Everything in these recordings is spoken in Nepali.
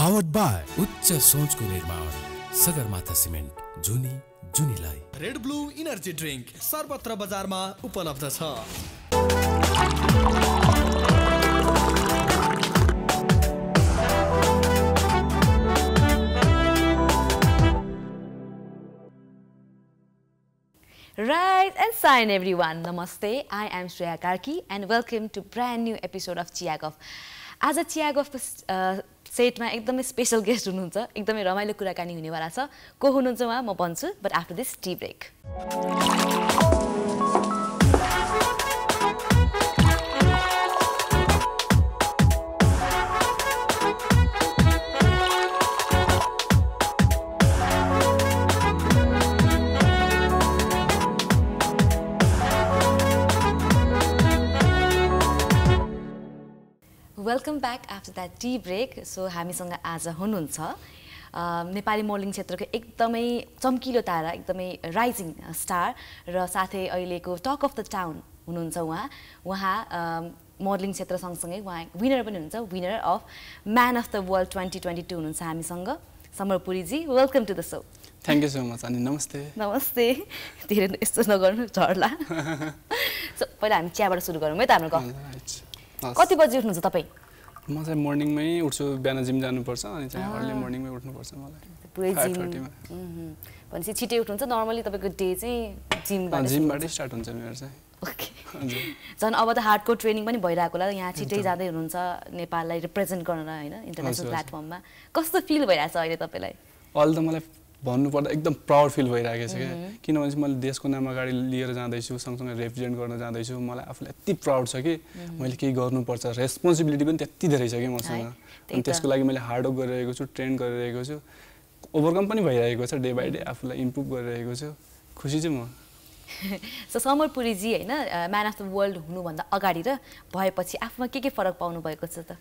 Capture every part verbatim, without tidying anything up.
Powered by उच्च सोचको निर्माण सगरमाथा सिमेन्ट जुनी जुनीलाई रेड ब्लू इनर्जी ड्रिंक सर्वत्र बजारमा उपलब्ध छ। Rise and shine everyone. Namaste. I am Shreya Karki and welcome to brand new episode of ChiyaGuff. आज ChiyaGuff सेटमा एकदमै स्पेशल गेस्ट हुनुहुन्छ, एकदमै रमाइलो कुराकानी हुनेवाला छ। को हुनुहुन्छ उहाँ म भन्छु, but after this tea break. Welcome back after that tea break. So हामीसँग आज हुनुहुन्छ नेपाली मोडलिङ क्षेत्रको एकदमै चम्किलो तारा, एकदमै राइजिङ स्टार र साथै अहिलेको टक अफ द टाउन हुनुहुन्छ उहाँ। उहाँ मोडलिङ क्षेत्र सँगसँगै उहाँ विनर पनि हुनुहुन्छ, winner of man of the world twenty twenty two हुनुहुन्छ हामीसँग। समरपुरीजी, welcome to the so. Thank you so much. अनि नमस्ते। नमस्ते। धेरै यस्तो नगर्नु झर्ला। सो पहिला हामी चियाबाट सुरु गरौँ है त हाम्रो गफ। कति बजी उठ्नुहुन्छ तपाईँ? म चाहिँ मर्निङमै उठ्छु, बिहान जिम जानुपर्छ अनि चाहिँ अर्ली मर्निङमै उठ्नुपर्छ मलाई। पुरै जिम भनेपछि छिटै उठ्नुहुन्छ। नर्मली तपाईँको डे चाहिँ जिमबाट जिमबाटै स्टार्ट हुन्छ मेरो चाहिँ। ओके। झन् अब त हार्डकोर ट्रेनिङ पनि भइरहेको होला, यहाँ छिटै जाँदै हुनुहुन्छ नेपाललाई रिप्रेजेन्ट गर्न होइन इन्टरनेसनल प्लेटफर्ममा। कस्तो फिल भइरहेछ अहिले तपाईँलाई? अहिले त मलाई भन्नुपर्दा एकदम प्राउड फिल भइरहेको छ क्या, किनभने चाहिँ मैले देशको नाम अगाडि लिएर जाँदैछु, सँगसँगै रिप्रेजेन्ट गर्न जाँदैछु। मलाई आफूलाई यति प्राउड छ कि मैले केही गर्नुपर्छ, रेस्पोन्सिबिलिटी पनि त्यति धेरै छ कि मसँग। अनि त्यसको लागि मैले हार्डवर्क गरिरहेको छु, ट्रेन गरिरहेको छु, ओभरकम पनि भइरहेको छ, डे बाई डे आफूलाई इम्प्रुभ गरिरहेको छु। खुसी छु म। सो समरपुरीजी होइन, म्यान अफ द वर्ल्ड हुनुभन्दा अगाडि र भएपछि आफूमा के के फरक पाउनु भएको छ त?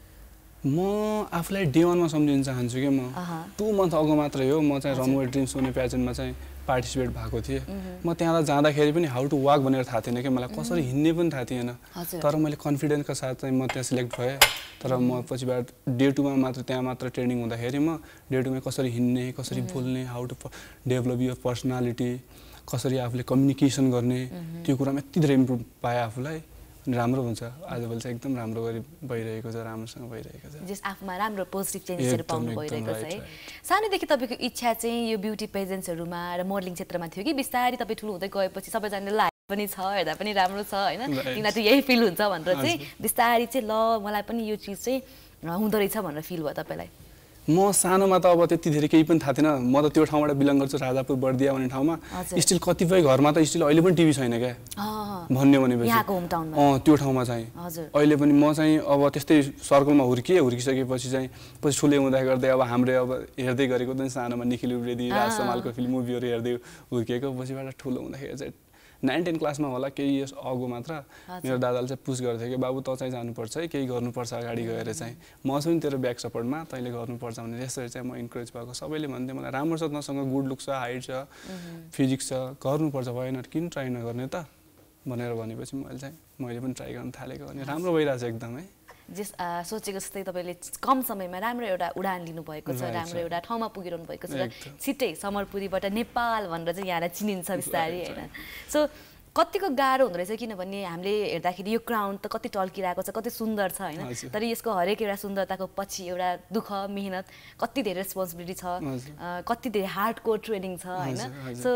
म आफूलाई डे वानमा सम्झिन चाहन्छु कि म टु मन्थ अगो मात्रै हो म चाहिँ रनवे ड्रिम्स हुने प्याजेन्टमा चाहिँ पार्टिसिपेट भएको थिएँ। म त्यहाँ जाँदाखेरि पनि हाउ टु वाक भनेर थाहा थिएन कि मलाई, कसरी हिँड्ने पनि थाहा थिएन। तर मैले कन्फिडेन्सका साथ चाहिँ म त्यहाँ सिलेक्ट भएँ। तर म पछिबाट डे टूमा मात्र त्यहाँ मात्र ट्रेनिङ हुँदाखेरि म डे टूमा कसरी हिँड्ने, कसरी बोल्ने, how to develop your personality, कसरी आफूले कम्युनिकेसन गर्ने, त्यो कुरामा यति धेरै इम्प्रुभ पाएँ आफूलाई। राम्रो हुन्छ आजभोलि चाहिँ एकदम राम्रो गरी भइरहेको छ, राम्रोसँग भइरहेको छ। जस आफूमा राम्रो पोजिटिभ चेन्जेसहरू पाउनु भइरहेको छ है। सानैदेखि तपाईँको इच्छा चाहिँ यो ब्युटी पेजेन्ट्सहरूमा र मोडलिङ क्षेत्रमा थियो कि बिस्तारै तपाईँ ठुलो हुँदै गएपछि सबैजनाले लाइफ पनि छ, हेर्दा पनि राम्रो छ होइन, तिमीलाई त यही फिल हुन्छ भनेर चाहिँ बिस्तारै चाहिँ ल मलाई पनि यो चिज चाहिँ हुँदो रहेछ भनेर फिल भयो तपाईँलाई? म सानोमा त अब त्यति धेरै केही पनि थाहा थिएन। म त त्यो ठाउँबाट बिलङ गर्छु, राजापुर बर्दिया भन्ने ठाउँमा। स्टिल कतिपय घरमा त स्टिल अहिले पनि टिभी छैन क्या भन्यो भनेपछि अँ त्यो ठाउँमा चाहिँ अहिले पनि म चाहिँ अब त्यस्तै सर्कलमा हुर्किएँ। हुर्किसकेपछि चाहिँ पछि ठुले हुँदा गर्दै अब हाम्रो अब हेर्दै गरेको त सानोमा निखिल उप्रेती, राज समालको फिल्म मुभीहरू हेर्दै हुर्किएको। पछिबाट ठुलो हुँदाखेरि चाहिँ नाइन टेन क्लासमा होला केही इयर्स अगो मात्र मेरो दादाले चाहिँ पुस गर्थ्यो कि बाबु त चाहिँ जानुपर्छ है, केही गर्नुपर्छ अगाडि गएर चाहिँ, म चाहिँ तेरो ब्याक सपोर्टमा, तैँले गर्नुपर्छ भने यसरी चाहिँ म इन्करेज भएको। सबैले भन्थ्यो मलाई राम्रो छ, तँसँग गुड लुक छ, हाइट छ, फिजिक्स छ, गर्नुपर्छ, भएन किन ट्राई नगर्ने त भनेर भनेपछि मैले चाहिँ मैले पनि ट्राई गर्न थालेको अनि राम्रो भइरहेछ एकदमै। जस सोचेको जस्तै तपाईँले कम समयमा राम्रो एउटा उडान लिनुभएको छ, राम्रो एउटा ठाउँमा पुगिरहनु भएको छ र छिट्टै समरपुरीबाट नेपाल भनेर चाहिँ यहाँलाई चिनिन्छ बिस्तारै होइन। सो कतिको गाह्रो हुँदो रहेछ, किनभने हामीले हेर्दाखेरि यो क्राउन त कति टल्किरहेको छ, कति सुन्दर छ होइन, तर यसको हरेक एउटा सुन्दरताको पछि एउटा दुःख, मेहनत, कति धेरै रेस्पोन्सिबिलिटी छ, कति धेरै हार्डकोर ट्रेनिङ छ होइन। सो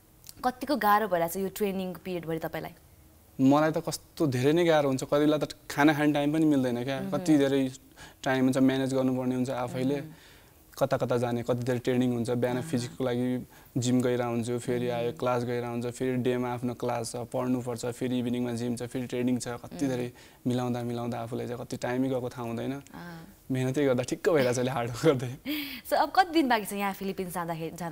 कतिको गाह्रो भइरहेछ यो ट्रेनिङ पिरियडभरि तपाईँलाई? मलाई त कस्तो धेरै नै गाह्रो हुन्छ, कति बेला त खाना खाने टाइम पनि मिल्दैन क्या, कति धेरै टाइम हुन्छ, म्यानेज गर्नुपर्ने हुन्छ आफैले, कता कता जाने, कति धेरै ट्रेनिङ हुन्छ। बिहान फिजिकको लागि जिम गइरह हुन्छु, फेरि आयो क्लास गइरह हुन्छ, फेरि डेमा आफ्नो क्लास छ, पढ्नुपर्छ, फेरि इभिनिङमा जिम छ, फेरि ट्रेनिङ छ, कति धेरै मिलाउँदा मिलाउँदा आफूलाई चाहिँ कति टाइमै गएको थाहा हुँदैन। मेहनतै गर्दा ठिक्क भइरहेछ अहिले हार्डवर्क गर्दै। सो अब कति दिन बाँकी छ यहाँ फिलिपिन्स जाँदाखेरि जानलाई?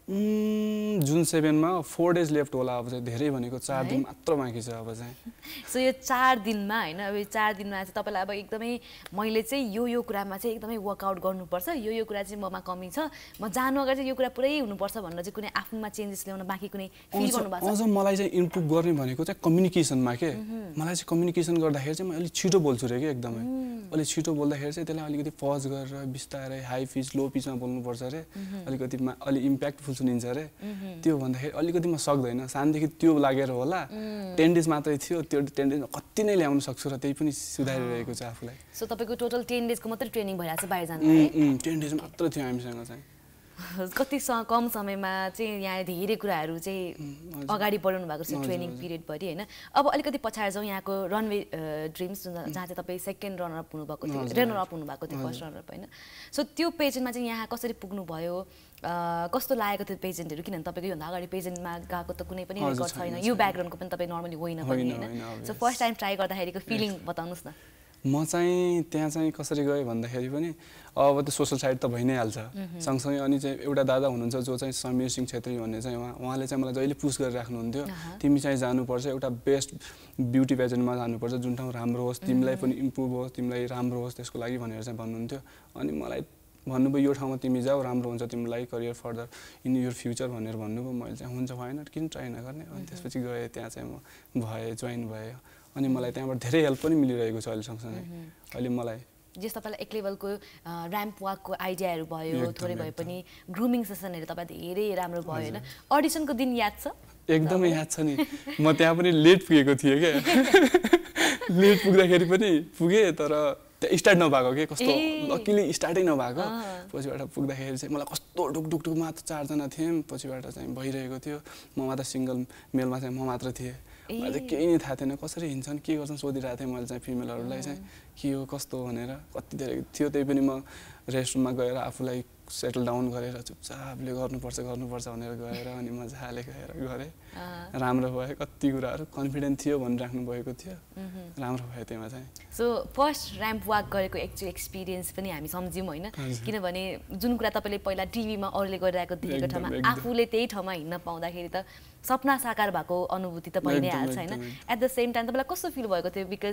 जुन सेभेनमा फोर डेज लेफ्ट होला अब चाहिँ धेरै भनेको चार दिन मात्र बाँकी छ अब चाहिँ सो यो चार दिनमा होइन अब यो चार दिनमा चाहिँ तपाईँलाई अब एकदमै मैले चाहिँ यो यो कुरामा चाहिँ एकदमै वर्कआउट गर्नुपर्छ यो यो कुरा चाहिँ ममा कमी छ म जानु अगाडि चाहिँ यो कुरा पुरै हुनुपर्छ भनेर चाहिँ कुनै आफ्नोमा चेन्जेस ल्याउन बाँकी कुनै फिल गर्नुभएको छ? अझ मलाई चाहिँ इम्प्रुभ गर्ने भनेको चाहिँ कम्युनिकेसनमा के मलाई चाहिँ कम्युनिकेसन गर्दाखेरि चाहिँ म अलिक छिटो बोल्छु रे कि एकदमै अलिक छिटो बोल्दाखेरि चाहिँ त्यसलाई अलिकति पज गरेर बिस्तारै हाई पिच लो पिचमा बोल्नुपर्छ अरे अलिकति अलिक इम्प्याक्टफुल सुनिन्छ अरे त्यो भन्दाखेरि अलिकति म सक्दैन सानदेखि त्यो लागेर होला टेन डेज मात्रै थियो त्यो टेन डेजमा कति नै ल्याउन सक्छु र त्यही पनि सुधारिरहेको छ आफूलाई। सो तपाईँको टोटल टेन डेजको मात्रै ट्रेनिङ भइरहेको छ बाहिर जानु? टेन डेज मात्र थियो हामीसँग चाहिँ। कति कम समयमा चाहिँ यहाँ धेरै कुराहरू चाहिँ अगाडि बढाउनु भएको छ ट्रेनिङ पिरियडभरि होइन। अब अलिकति पछाडि जाउँ यहाँको रनवे ड्रिम्स जहाँ चाहिँ तपाईँ सेकेन्ड रनरअप हुनुभएको थियो रनरअप हुनुभएको थियो फर्स्ट रनरअप होइन। सो त्यो पेजेन्टमा चाहिँ यहाँ कसरी पुग्नुभयो कस्तो लागेको थियो पेजेन्टहरू किनभने तपाईँको योभन्दा अगाडि पेजेन्टमा गएको त कुनै पनि रेकर्ड छैन यो ब्याकग्राउन्डको पनि तपाईँ नर्मली होइन पनि होइन। सो फर्स्ट टाइम ट्राई गर्दाखेरिको फिलिङ बताउनुहोस् न। म चाहिँ त्यहाँ चाहिँ कसरी गएँ भन्दाखेरि पनि अब त्यो सोसल साइड त भइ नै हाल्छ सँगसँगै अनि चाहिँ एउटा दादा हुनुहुन्छ जो चाहिँ समीर सिंह छेत्री भन्ने चाहिँ उहाँ उहाँले चाहिँ मलाई जहिले पुस गरेर राख्नुहुन्थ्यो तिमी चाहिँ जानुपर्छ एउटा बेस्ट ब्युटी पेजेन्टमा जानुपर्छ जुन ठाउँ राम्रो होस् तिमीलाई पनि इम्प्रुभ होस् तिमीलाई राम्रो होस् त्यसको लागि भनेर चाहिँ भन्नुहुन्थ्यो। अनि मलाई भन्नुभयो यो ठाउँमा तिमी जाऊ राम्रो हुन्छ तिमीलाई career further in your future भनेर भन्नुभयो। मैले चाहिँ हुन्छ भएन किन ट्राई नगर्ने अनि त्यसपछि गएँ त्यहाँ चाहिँ म भएँ जोइन भएँ अनि मलाई त्यहाँबाट धेरै हेल्प पनि मिलिरहेको छ अहिले सँगसँगै अहिले मलाई जस तपाईँलाई एक लेभलको ऱ्याम्प वाकको आइडियाहरू भयो थोरै भए पनि ग्रुमिङ सेसनहरू तपाईँ धेरै राम्रो भयो होइन। अडिसनको दिन याद छ? एकदमै याद छ नि म त्यहाँ पनि लेट पुगेको थिएँ क्या लेट पुग्दाखेरि पनि पुगेँ तर त्यहाँ स्टार्ट नभएको के कस्तो लकिली स्टार्टै नभएको पछिबाट पुग्दाखेरि चाहिँ मलाई कस्तो ढुकढुक ढुक मात्र चारजना थियौँ पछिबाट चाहिँ भइरहेको थियो म मात्र सिङ्गल मेलमा चाहिँ म मात्र थिएँ मलाई चाहिँ केही नै थाहा थिएन कसरी हिँड्छन् के गर्छन् सोधिरहेको थिएँ मैले चाहिँ फिमेलहरूलाई चाहिँ के हो कस्तो भनेर कति धेरै थियो त्यही पनि म रेस्टरुममा गएर आफूलाई सेटल डाउन गरेर चुपचापले गर्नुपर्छ गर्नुपर्छ भनेर गएर अनि मजाले गएर गरेँ राम्रो भयो कति कुराहरू कन्फिडेन्ट थियो भनिराख्नु भएको थियो राम्रो भयो त्यसमा चाहिँ। सो फर्स्ट ऱ्याम्प वाक गरेको एक्चुअल एक्सपिरियन्स पनि हामी सम्झ्यौँ होइन किनभने जुन कुरा तपाईँले पहिला टिभीमा अरूले गरिरहेको देखेको ठाउँमा आफूले त्यही ठाउँमा हिँड्न पाउँदाखेरि त सपना साकार भएको अनुभूति त भइ नै हाल्छ होइन। एट द सेम टाइम तपाईँलाई कस्तो फिल भएको थियो बिकज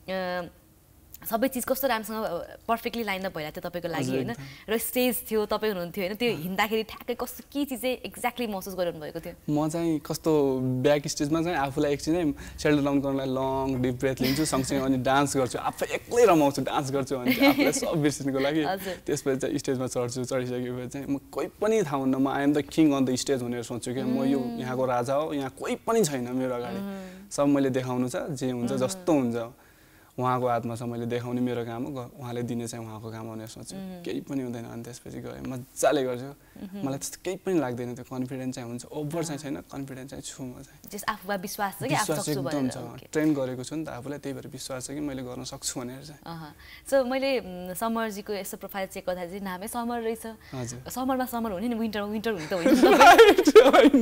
सबै चिज कस्तो राम्रोसँग पर्फेक्टली लाइन अप भइरहेको थियो तपाईँको लागि होइन र स्टेज थियो तपाईँ हुनुहुन्थ्यो होइन त्यो हिँड्दाखेरि ठ्याक्कै कस्तो के चिज चाहिँ एक्ज्याक्टली महसुस गरिरहनु भएको थियो? म चाहिँ कस्तो ब्याक स्टेजमा चाहिँ आफूलाई एकछिन नै सेटल डाउन गर्नलाई लङ डिप ब्रेथ लिन्छु सँगसँगै अनि डान्स गर्छु आफै एक्लै रमाउँछु डान्स गर्छु अनि आफूलाई सब बिर्सिनुको लागि त्यसपछि चाहिँ स्टेजमा चढ्छु चढिसकेपछि चाहिँ म कोही पनि थाहा हुन्न म I am the king on the stage भनेर सोच्छु क्या म यो यहाँको राजा हो यहाँ कोही पनि छैन मेरो अगाडि सब मैले देखाउनु छ जे हुन्छ जस्तो हुन्छ उहाँको हातमा छ मैले देखाउने मेरो काम हो उहाँले दिने चाहिँ उहाँको काम भनेर सोच्छु केही पनि हुँदैन। अनि त्यसपछि गएँ मजाले गर्छु मलाई त्यस्तो केही पनि लाग्दैन त्यो कन्फिडेन्स चाहिँ हुन्छ ओभर चाहिँ छैन कन्फिडेन्स चाहिँ छु म चाहिँ जस्ट आफूमा विश्वास छ कि आफू सक्छु भनेर एकदम छ ट्रेन गरेको छु नि त आफूलाई त्यही भएर विश्वास छ कि मैले गर्न सक्छु भनेर चाहिँ। सो मैले समरजीको यस्तो प्रोफाइल चेक गर्दाखेरि चाहिँ नामै समर रहेछ समरमा समर हुने नि विन्टरमा विन्टर हुने त होइन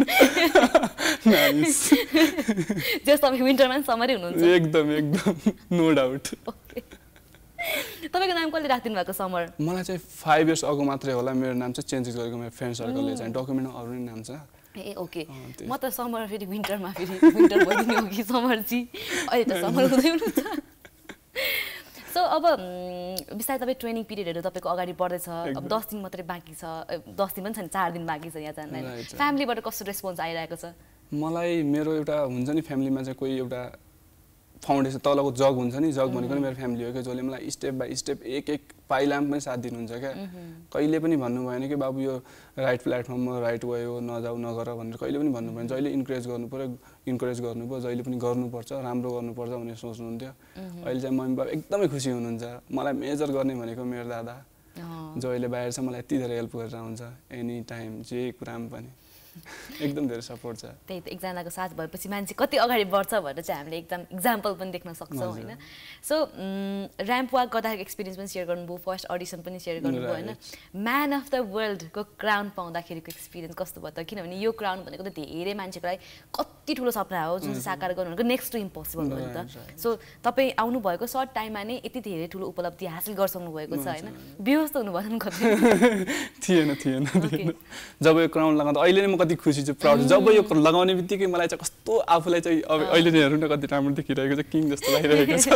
जस्ट तपाईँ विन्टरमा पनि समरै हुनुहुन्छ एकदम एकदम नो डाउट। तपाईँको नाम कसले राखिदिनु भएको समर? मलाई चाहिँ फाइभ इयर्स अगो मात्रै होला मेरो नाम चाहिँ चेन्ज गरेको मेरो फ्रेन्ड सर्कलले चाहिँ डकुमेन्टमा अरू नै नाम छ। ए ओके म त समर फेरि विन्टरमा फेरि विन्टर भइदिने हो कि समरजी अहिले त समर हुँदै हुनुहुन्छ। सो अब बिस्तारै तपाईँ ट्रेनिङ पिरियडहरू तपाईँको अगाडि बढ्दैछ अब दस दिन मात्रै बाँकी छ दस दिन पनि छैन चार दिन बाँकी छ यहाँ जान फ्यामिलीबाट कस्तो रेस्पोन्स आइरहेको छ? मलाई मेरो एउटा हुन्छ नि फ्यामिलीमा चाहिँ कोही एउटा फाउन्डेसन तलको जग हुन्छ नि जग भनेको नि मेरो फ्यामिली हो क्या जसले मलाई स्टेप बाई स्टेप एक एक पाइलामा पनि साथ दिनुहुन्छ क्या कहिले पनि भन्नु भएन कि बाबु यो राइट प्लेटफर्ममा राइट गयो नजाऊ नगर भनेर कहिले पनि भन्नु भएन जहिले इन्करेज गर्नु पऱ्यो इन्करेज गर्नुभयो जहिले पनि गर्नुपर्छ राम्रो गर्नुपर्छ भनेर सोच्नुहुन्थ्यो। अहिले चाहिँ मम्मी बाबा एकदमै खुसी हुनुहुन्छ मलाई मेजर गर्ने भनेको मेरो दादा जो अहिले बाहिर छ मलाई यति धेरै हेल्प गरेर हुन्छ एनी टाइम जे कुरामा पनि एकदम धेरै सपोर्ट छ। त्यही त एकजनाको साथ भएपछि मान्छे कति अगाडि बढ्छ भनेर चाहिँ हामीले एकदम इक्जाम्पल पनि देख्न सक्छौँ होइन। सो ऱ्याम्प वाक गर्दाखेरि एक्सपिरियन्स पनि सेयर गर्नुभयो, फर्स्ट अडिसन पनि सेयर गर्नुभयो होइन। म्यान अफ द वर्ल्डको क्राउन पाउँदाखेरिको एक्सपिरियन्स कस्तो भयो त? किनभने यो क्राउन भनेको त धेरै मान्छेको लागि कति ठुलो सपना हो जुन चाहिँ साकार गर्नु भनेको नेक्स्ट टु इम्पोसिबल हो नि त। सो तपाईँ आउनुभएको सर्ट टाइममा नै यति धेरै ठुलो उपलब्धि हासिल गरिसक्नु भएको छ होइन। बेहोस त हुनु भएन कति? थिएन थिएन थिएन। जब यो क्राउन लगाउँदा अहिले नै म कति खुसी छु, प्राउड। जब यो लगाउने बित्तिकै मलाई चाहिँ कस्तो आफूलाई चाहिँ अब अहिले नै हेर्नु न कति राम्रो देखिरहेको छ, किङ जस्तो लागिरहेको छ।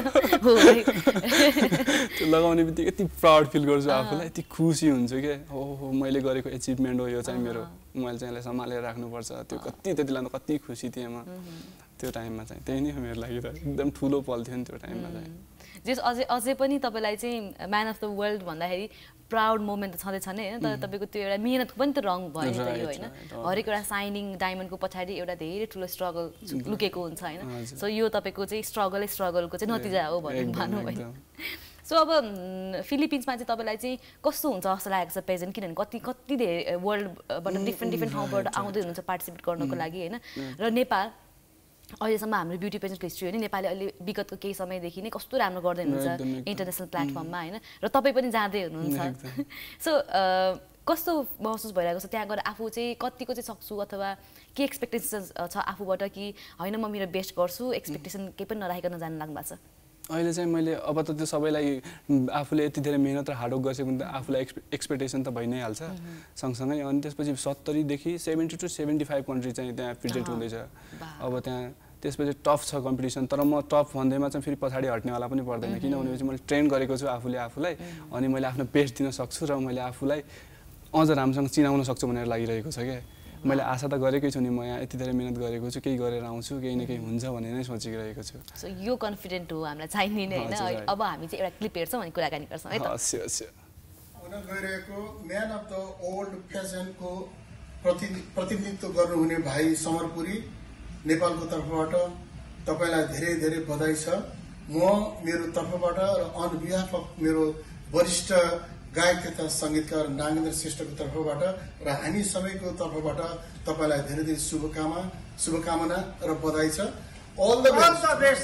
त्यो लगाउने बित्तिकै यति प्राउड फिल गर्छु आफूलाई, यति खुसी हुन्छु क्या। हो हो मैले गरेको एचिभमेन्ट हो यो चाहिँ मेरो, मैले चाहिँ यसलाई सम्हालेर राख्नुपर्छ। त्यो कति त्यति लाँदा कति खुसी थिएँ म त्यो टाइममा चाहिँ। त्यही नै हो मेरो लागि त, एकदम ठुलो पल थियो नि त्यो टाइममा चाहिँ। जस अझै अझै पनि तपाईँलाई चाहिँ म्यान अफ द वर्ल्ड भन्दाखेरि प्राउड मोमेन्ट त छँदैछ नै होइन, तर तपाईँको त्यो एउटा मिहिनेतको पनि त रङ भयो नि त यो होइन। हरेक एउटा साइनिङ डायमन्डको पछाडि एउटा धेरै ठुलो स्ट्रगल लुकेको हुन्छ होइन। सो यो तपाईँको चाहिँ स्ट्रगलै स्ट्रगलको चाहिँ नतिजा हो भनेर भनौँ होइन। सो अब फिलिपिन्समा चाहिँ तपाईँलाई चाहिँ कस्तो हुन्छ जस्तो लागेको छ पेजेन्ट? किनभने कति कति धेरै वर्ल्डबाट डिफ्रेन्ट डिफ्रेन्ट ठाउँबाट आउँदै हुनुहुन्छ पार्टिसिपेट गर्नको लागि होइन। र नेपाल अहिलेसम्म हाम्रो ब्युटी पेजेन्टको हिस्ट्री हो नि, नेपालले अहिले विगतको केही समयदेखि नै कस्तो राम्रो गर्दै हुनुहुन्छ इन्टरनेसनल प्लेटफर्ममा होइन। र तपाईँ पनि जाँदै हुनुहुन्छ। सो कस्तो महसुस भइरहेको छ त्यहाँ गएर? आफू चाहिँ कतिको चाहिँ सक्छु अथवा के एक्सपेक्टेसन छ आफूबाट कि होइन म मेरो बेस्ट गर्छु, एक्सपेक्टेसन केही पनि नराखिकन जानु लाग्नु भएको छ? अहिले चाहिँ मैले अब त त्यो सबैलाई आफूले यति धेरै मेहनत र हार्डवर्क गरेको भने त आफूलाई एक्सपेक्टेसन त भइ नै हाल्छ सँगसँगै। अनि त्यसपछि सत्तरीदेखि seventy to seventy five country चाहिँ त्यहाँ प्रेजेन्ट हुँदैछ अब त्यहाँ। त्यसपछि टफ छ कम्पिटिसन, तर म टफ भन्दैमा चाहिँ फेरि पछाडि हट्नेवाला पनि पर्दैन, किनभने चाहिँ मैले ट्रेन गरेको छु आफूले आफूलाई, अनि मैले आफ्नो बेस्ट दिन सक्छु र मैले आफूलाई अझ राम्रोसँग चिनाउन सक्छु भनेर लागिरहेको छ क्या। मैले आशा त गरेकै छु नि, म यहाँ यति धेरै मिहिनेत गरेको छु, केही गरेर आउँछु, केही न केही हुन्छ भनेर नै सोचिरहेको छु। सो यो कन्फिडेन्ट हो हामीलाई चाहिने नै होइन। अब हामी चाहिँ एउटा क्लिप हेर्छौँ अनि कुराकानी गर्छौँ है त। हस् हस् हुन गइरहेको म्यान अफ द ओल्ड फेसनको प्रतिनिधित्व गर्नुहुने भाइ समरपुरी नेपालको तर्फबाट तपाईँलाई धेरै धेरै बधाई छ। म मेरो तर्फबाट र अन बिहाफ अफ मेरो वरिष्ठ गायक तथा सङ्गीतकार नागेन्द्र श्रेष्ठको तर्फबाट र हामी सबैको तर्फबाट तपाईँलाई धेरै धेरै शुभकामना शुभकामना र बधाई छ। All the best.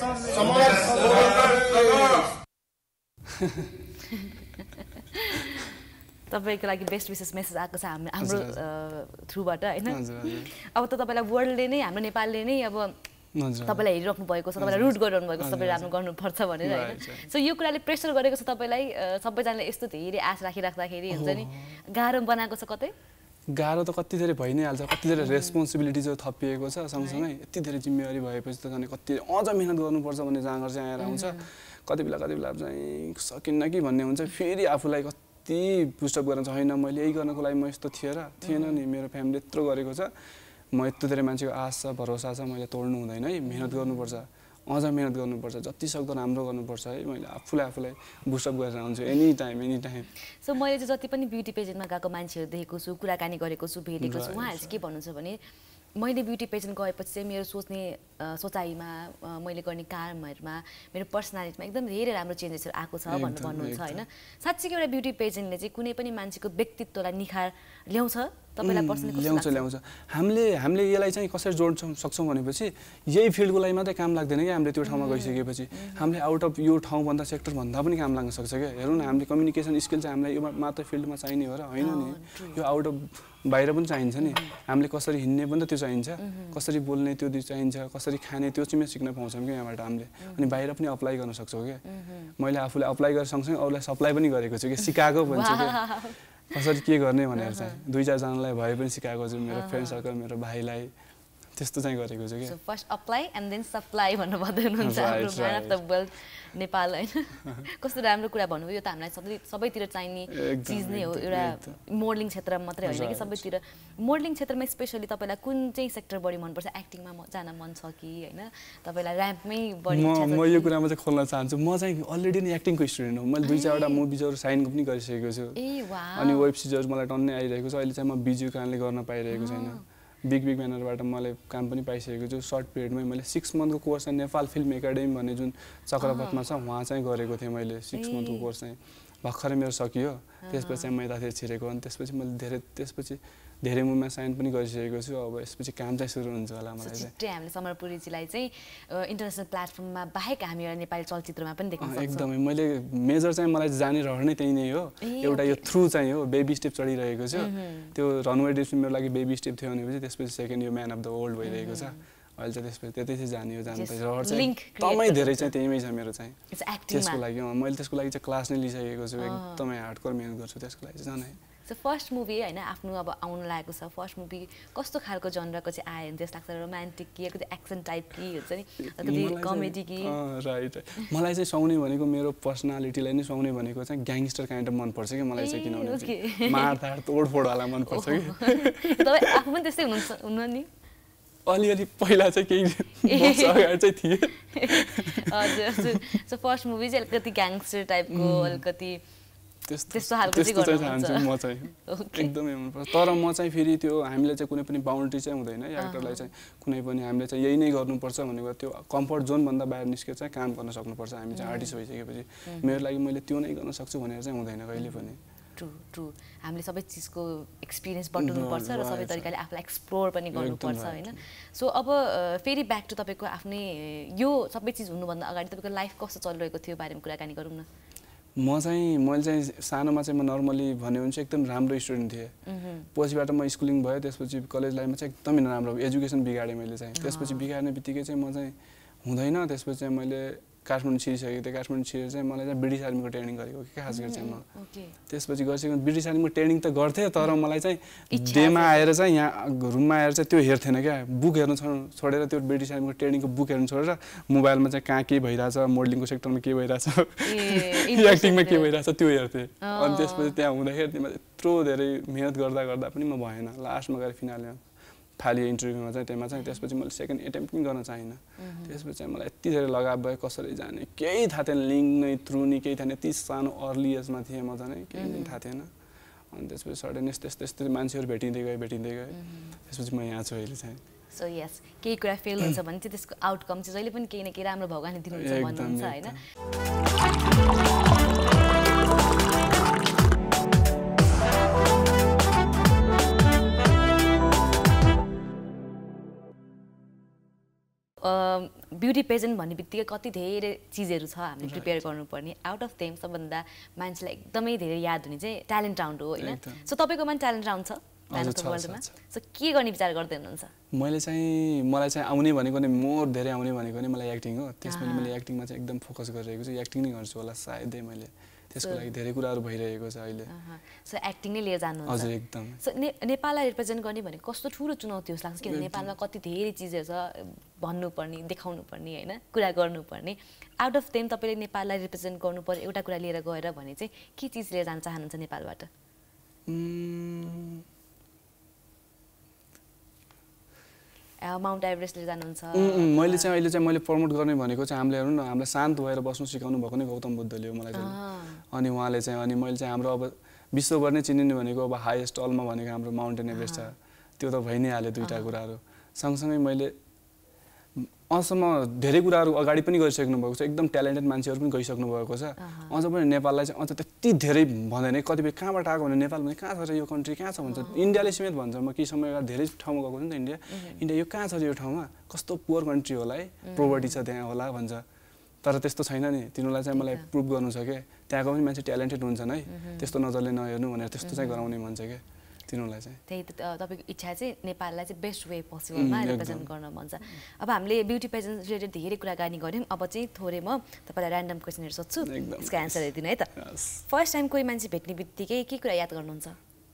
तपाईँको लागि बेस्ट विशेष मेसेज आएको छ हाम्रो हाम्रो थ्रुबाट होइन। अब त तपाईँलाई वर्ल्डले नै हाम्रो नेपालले नै अब तपाईँलाई हेरिराख्नु भएको छ, तपाईँलाई रुट गरिरहनु भएको छ, तपाईँले राम्रो गर्नुपर्छ भनेर होइन। सो यो कुराले प्रेसर गरेको छ तपाईँलाई? सबैजनाले यस्तो धेरै आश राखिराख्दाखेरि हुन्छ नि गाह्रो बनाएको छ कतै? गाह्रो त कति धेरै भइ नै हाल्छ, कति धेरै रेस्पोन्सिबिलिटी चाहिँ थपिएको छ सँगसँगै। यति धेरै जिम्मेवारी भएपछि त झन् कति अझ मिहिनेत गर्नुपर्छ भन्ने जाँगर चाहिँ आएर आउँछ। कति बेला कति बेला चाहिँ सकिन्न कि भन्ने हुन्छ, फेरि आफूलाई कति पुस्टअप गर्न छ। होइन मैले यही गर्नको लागि म यस्तो थिएँ र थिएन नि, मेरो फ्यामिली यत्रो गरेको छ, म यत्रो धेरै मान्छेको आश छ भरोसा छ, मैले तोड्नु हुँदैन है, मिहिनेत गर्नुपर्छ, अझ मिहिनेत गर्नुपर्छ, जति सक्दो राम्रो गर्नुपर्छ है। मैले आफूलाई आफूलाई बुस्टअप गरेर आउँछु any time any time. So मैले चाहिँ जति पनि ब्युटी पेजेन्टमा गएको मान्छेहरू देखेको छु, कुराकानी गरेको छु, भेटेको छु, उहाँहरूले चाहिँ के भन्नुहुन्छ भने मैले ब्युटी पेजेन्ट गएपछि चाहिँ मेरो सोच्ने सोचाइमा, मैले गर्ने कामहरूमा, मेरो पर्सनालिटीमा एकदम धेरै राम्रो चेन्जेसहरू आएको छ भनेर भन्नुहुन्छ होइन। साँच्चै एउटा ब्युटी पेजेन्टले चाहिँ कुनै पनि मान्छेको व्यक्तित्वलाई निखार ल्याउँछ तपाईँलाई पर्सनली? ल्याउँछ ल्याउँछ। हामीले हामीले यसलाई चाहिँ कसरी जोड्न सक्छौँ भनेपछि यही फिल्डको लागि मात्रै काम लाग्दैन कि हामीले त्यो ठाउँमा गइसकेपछि हामीले आउट अफ यो ठाउँभन्दा सेक्टरभन्दा पनि काम लाग्न सक्छ क्या। हेरौँ न, हामीले कम्युनिकेसन स्किल चाहिँ हामीलाई यो मात्र फिल्डमा चाहिने हो र होइन नि, यो आउट अफ बाहिर पनि चाहिन्छ नि। हामीले कसरी हिँड्ने पनि त त्यो चाहिन्छ, कसरी बोल्ने त्यो चाहिन्छ, कसरी खाने त्यो चाहिँ सिक्न पाउँछौँ क्या यहाँबाट हामीले। अनि बाहिर पनि अप्लाई गर्न सक्छौँ क्या। मैले आफूले अप्लाई गरेर सँगसँगै अरूलाई सप्लाई पनि गरेको छु कि, सिकाएको भन्छु क्या कसरी के गर्ने भनेर चाहिँ। दुई चारजनालाई भए पनि सिकाएको छु, मेरो फ्रेन्ड सर्कल, मेरो भाइलाई, त्यस्तो चाहिँ गरेको छु कि। First apply and then supply भन्नु भन्दै हुनुहुन्छ हाम्रो man of the world Nepal होइन। कस्तो राम्रो कुरा भन्नुभयो। यो त हामीलाई सबै सबैतिर चाहिने चिज नै हो, एउटा मोडलिङ क्षेत्रमा मात्रै होइन कि सबैतिर। मोडलिङ क्षेत्रमा स्पेसली तपाईँलाई कुन चाहिँ सेक्टर बढी मनपर्छ? एक्टिङमा जान मन छ कि होइन तपाईँलाई ऱ्याम्पमै बढी इच्छा छ? म यो कुरामा चाहिँ खोल्न चाहन्छु, म चाहिँ अलरेडी नै एक्टिङको स्टुडेन्ट हो। मैले दुई चारवटा मुभिजहरू साइन पनि गरिसकेको छु, अनि वेब सिरिजहरू मलाई टन्नै आइरहेको छ। अहिले चाहिँ म बिजीको कारणले गर्न पाइरहेको छैन। बिग बिग ब्यानरबाट मैले काम पनि पाइसकेको छु। सर्ट पिरियडमै मैले सिक्स मन्थको कोर्स चाहिँ नेपाल फिल्म एकाडेमी भन्ने जुन चक्रपथमा छ वहाँ चाहिँ गरेको थिएँ मैले, सिक्स मन्थको कोर्स चाहिँ। भर्खरै मेरो सकियो त्यसपछि चाहिँ म यतातिर छिरेको अनि त्यसपछि मैले धेरै त्यसपछि धेरै मुभीमा साइन पनि गरिसकेको छु अब यसपछि काम चाहिँ सुरु हुन्छ होला मलाई चाहिँ छिट्टै हामीले समरपुरीजीलाई चाहिँ इन्टरनेसनल प्लेटफर्ममा बाहेक हामी एउटा नेपाली चलचित्रमा पनि देख्न सक्छौँ एकदमै मैले मेजर चाहिँ मलाई जाने रहर नै त्यही नै हो एउटा यो थ्रु चाहिँ हो बेबी स्टेप चढिरहेको छु त्यो रनवे ड्रिम मेरो लागि बेबी स्टेप थियो भनेपछि त्यसपछि सेकेन्ड यो म्यान अफ द वर्ल्ड भइरहेको छ अहिले चाहिँ त्यसपछि त्यतै चाहिँ जाने हो जानु त रहर चाहिँ एकदमै धेरै चाहिँ त्यहीमै छ मेरो चाहिँ त्यसको लागि मैले त्यसको लागि चाहिँ क्लास नै लिइसकेको छु एकदमै हार्डकोर मेहनत गर्छु त्यसको लागि चाहिँ जाने सो फर्स्ट मुभी होइन आफ्नो अब आउन लागेको छ फर्स्ट मुभी कस्तो खालको जनरको चाहिँ आयो भने जस्तो लाग्छ रोमान्टिक कि अलिकति एक्सन टाइप कि हुन्छ नि अलिकति कमेडी कि राइट मलाई चाहिँ सुहाउने भनेको मेरो पर्सनालिटीलाई नै सुहाउने भनेको चाहिँ ग्याङ्गस्टर काइन्ड अफ मनपर्छ कि मलाई चाहिँ किनभने मारधाड तोडफोडवाला मनपर्छ कि तपाईँ आफू पनि त्यस्तै हुनुहुन्छ हुनु नि अलिअलि पहिला चाहिँ केही वर्ष अगाडि चाहिँ थिएँ हजुर हजुर सो फर्स्ट मुभी चाहिँ अलिकति ग्याङ्गस्टर टाइपको अलिकति त्यस्तो खालको चाहिँ चाहन्छु म चाहिँ एकदमै मनपर्छ तर म चाहिँ फेरि त्यो हामीले चाहिँ कुनै पनि बााउन्ड्री चाहिँ हुँदैन एक्टरलाई चाहिँ कुनै पनि हामीले चाहिँ यही नै गर्नुपर्छ भनेको त्यो कम्फर्ट जोनभन्दा बाहिर निस्केर चाहिँ काम गर्न सक्नुपर्छ हामी चाहिँ आर्टिस्ट भइसकेपछि मेरो लागि मैले त्यो नै गर्न सक्छु भनेर चाहिँ हुँदैन कहिले पनि ट्रु ट्रु हामीले सबै चिजको एक्सपिरियन्स बटुल्नुपर्छ र सबै तरिकाले आफूलाई एक्सप्लोर पनि गर्नुपर्छ होइन सो अब फेरि ब्याक टु तपाईँको आफ्नै यो सबै चिज हुनुभन्दा अगाडि तपाईँको लाइफ कस्तो चलिरहेको थियो बारेमा कुराकानी गरौँ न म चाहिँ मैले चाहिँ सानोमा चाहिँ म नर्मली भन्यो भने चाहिँ एकदम राम्रो स्टुडेन्ट थिएँ पछिबाट म स्कुलिङ भयो त्यसपछि कलेज लाइफमा चाहिँ एकदमै नराम्रो एजुकेसन बिगाडेँ मैले चाहिँ त्यसपछि बिगार्ने बित्तिकै चाहिँ म चाहिँ हुँदैन त्यसपछि चाहिँ मैले काठमाडौँ छिरिसकेको थिएँ काठमाडौँ छिरेर चाहिँ मलाई चाहिँ ब्रिटिस आर्मीको ट्रेनिङ गरेको कि खास गरी चाहिँ म त्यसपछि गइसकेको ब्रिटिस आर्मीको ट्रेनिङ त गर्थेँ तर मलाई चाहिँ डेमा आएर चाहिँ यहाँ रुममा आएर चाहिँ त्यो हेर्थेन क्या बुक हेर्नु छोडेर त्यो ब्रिटिस आर्मीको ट्रेनिङको बुक हेर्नु छोडेर मोबाइलमा चाहिँ कहाँ के भइरहेछ मोडलिङको सेक्टरमा के भइरहेछ एक्टिङमा के भइरहेछ त्यो हेर्थेँ अनि त्यसपछि त्यहाँ हुँदाखेरि त्यसमा यत्रो धेरै मिहिनेत गर्दा गर्दा पनि म भएन लास्टमा गएर फिनालमा फालियो इन्टरभ्यूमा चाहिँ त्यहाँ चाहिँ त्यसपछि मैले सेकेन्ड एटेम्प्ट पनि गर्न चाहिनँ त्यसपछि चाहिँ मलाई यति धेरै लगाव भयो कसरी जाने केही थाहा थिएन लिङ्क नै थ्रु नै केही थिएन यति सानो अर्ली एजमा थिएँ म झन् केही पनि थाहा थिएन अनि त्यसपछि सडन यस्तो यस्तो यस्तो मान्छेहरू भेटिँदै गयो भेटिँदै गयो त्यसपछि म यहाँ छु अहिले चाहिँ सो यस केही कुरा फेल हुन्छ भने चाहिँ त्यसको आउटकम चाहिँ जहिले पनि केही न केही राम्रो भगवान्ले दिनुहुन्छ भन्नुहुन्छ होइन ब्युटी पेजेन्ट भन्ने बित्तिकै कति धेरै चिजहरू छ हामीले प्रिपेयर गर्नुपर्ने आउट अफ देम सबभन्दा मान्छेलाई एकदमै धेरै याद हुने चाहिँ ट्यालेन्ट राउन्ड हो होइन सो तपाईँकोमा पनि ट्यालेन्ट राउन्ड छ वर्ल्डमा सो के गर्ने विचार गर्दै हुनुहुन्छ मैले चाहिँ मलाई चाहिँ आउने भनेको नै मोर धेरै आउने भनेको नै मलाई एक्टिङ हो त्यसपछि मैले एक्टिङमा चाहिँ एकदम फोकस गरिरहेको छु एक्टिङ नै गर्छु होला सायदै मैले त्यसको लागि धेरै कुराहरू भइरहेको छ अहिले सो एक्टिङ नै लिएर जानुहुन्छ हजुर एकदम सो नेपाललाई रिप्रेजेन्ट गर्ने भने कस्तो ठुलो चुनौती जस्तो लाग्छ किनभने नेपालमा कति धेरै चिजहरू छ भन्नुपर्ने देखाउनु पर्ने होइन कुरा गर्नुपर्ने आउट अफ देम तपाईँले नेपाललाई रिप्रेजेन्ट गर्नु पर्यो एउटा कुरा लिएर गएर भने चाहिँ के चिज लिएर जान चाहनुहुन्छ नेपालबाट माउन्ट एभरेस्ट लिएर जानुहुन्छ मैले चाहिँ अहिले चाहिँ मैले प्रमोट गर्ने भनेको चाहिँ हामीले हेर्नु न हामीलाई शान्त भएर बस्नु सिकाउनु भएको नै गौतम बुद्धले हो मलाई चाहिँ अनि उहाँले चाहिँ अनि मैले चाहिँ हाम्रो अब विश्वभर नै चिनिने भनेको अब हाइएस्ट अलमा भनेको हाम्रो माउन्टेन एभरेस्ट छ त्यो त भइ नै हाल्यो दुईवटा कुराहरू सँगसँगै मैले अझसम्म धेरै कुराहरू अगाडि पनि गरिसक्नु भएको छ एकदम ट्यालेन्टेड मान्छेहरू पनि गइसक्नु भएको छ अझ पनि नेपाललाई चाहिँ अझ त्यति धेरै भन्दैन कतिपय कहाँबाट आएको भने नेपाल भने कहाँ छ र यो कन्ट्री कहाँ छ भन्छ इन्डियाले समेत भन्छ म केही समय अगाडि धेरै ठाउँमा गएको छु नि त इन्डिया इन्डिया यो कहाँ छ यो ठाउँमा कस्तो पुवर कन्ट्री होला है प्रोभर्टी छ त्यहाँ होला भन्छ तर त्यस्तो छैन नि तिनीहरूलाई चाहिँ मलाई प्रुभ गर्नु छ क्या त्यहाँको पनि मान्छे ट्यालेन्टेड हुन्छन् है त्यस्तो नजरले नहेर्नु भनेर त्यस्तो चाहिँ गराउने मन छ क्या तिनीहरूलाई चाहिँ त्यही त तपाईँको इच्छा चाहिँ नेपाललाई चाहिँ बेस्ट वे पोसिबलमा रिप्रेजेन्ट गर्न मन छ अब हामीले ब्युटी पेजेन्ट रिलेटेड धेरै कुराकानी गऱ्यौँ अब चाहिँ थोरै म तपाईँलाई ऱ्यान्डम क्वेसनहरू सोध्छु यसको एन्सर हेरिदिनु है त फर्स्ट टाइम कोही मान्छे भेट्ने बित्तिकै के कुरा याद गर्नुहुन्छ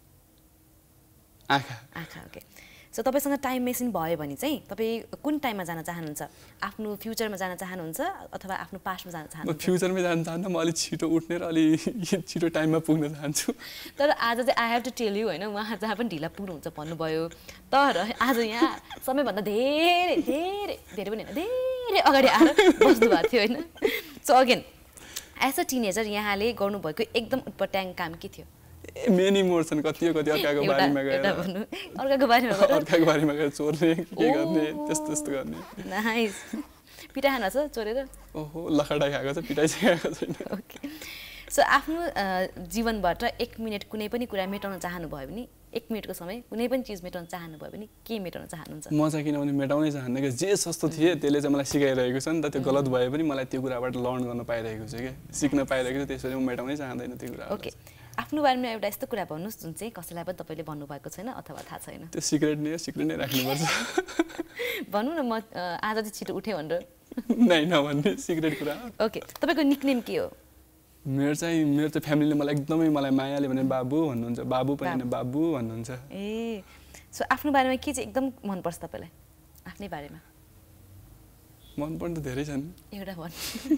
आँखा आँखा ओके सो तपाईँसँग टाइम मेसिन भयो भने चाहिँ तपाईँ कुन टाइममा जान चाहनुहुन्छ आफ्नो फ्युचरमा जान चाहनुहुन्छ अथवा आफ्नो पास्टमा जान चाहनुहुन्छ म फ्युचरमै जान चाहन्न म अलिक छिटो उठ्ने र अलि छिटो टाइममा पुग्न चाहन्छु तर आज चाहिँ I have to tell you होइन उहाँ जहाँ पनि ढिला पुग्नुहुन्छ भन्नुभयो तर आज यहाँ समयभन्दा धेरै धेरै धेरै पनि होइन धेरै अगाडि आएर बस्नु भएको थियो होइन so again as a teenager यहाँले गर्नुभएको एकदम उटपट्याङ काम के थियो मेनी मोर छन् कति कति अर्काको बारीमा गएर अर्काको बारीमा गएर अर्काको बारीमा गएर चोर्ने के गर्ने त्यस्तो त्यस्तो गर्ने नाइस पिटाइ खानु छ चोरेर ओहो लखडा खाएको छ पिटाइ चाहिँ खाएको छैन ओके सो आफ्नो जीवनबाट एक मिनट कुनै पनि कुरा मेटाउन चाहनुभयो भने एक मिनटको समय कुनै पनि चिज मेटाउन चाहनुभयो भने के मेटाउन चाहनुहुन्छ? म चाहिँ किनभने मेटाउनै चाहन्न कि जे सस्तो थिए त्यसले चाहिँ मलाई सिकाइरहेको छ नि त, त्यो गलत भए पनि मलाई त्यो कुराबाट लर्न गर्न पाइरहेको छु क्या, सिक्न पाइरहेको छु, त्यसरी म मेटाउनै चाहँदैन त्यो कुरा। ओके, आफ्नो बारेमा एउटा यस्तो कुरा भन्नुहोस् जुन चाहिँ कसैलाई पनि तपाईँले भन्नुभएको छैन अथवा थाहा छैन। त्यो सिक्रेट नै हो, सिक्रेट नै राख्नुपर्छ। भन्नु न, म आज चाहिँ छिटो उठेँ भनेर। नै नभन्ने सिक्रेट कुरा। ओके, तपाईँको निकनेम के हो? मेरो चाहिँ मेरो चाहिँ फ्यामिलीले मलाई एकदमै मलाई मायाले भने बाबु भन्नुहुन्छ, बाबु पनि होइन बाबु भन्नुहुन्छ। ए, सो आफ्नो बारेमा के चाहिँ एकदम मनपर्छ तपाईँलाई आफ्नै बारेमा? मनपर्ने त धेरै छन्, एउटा भन्।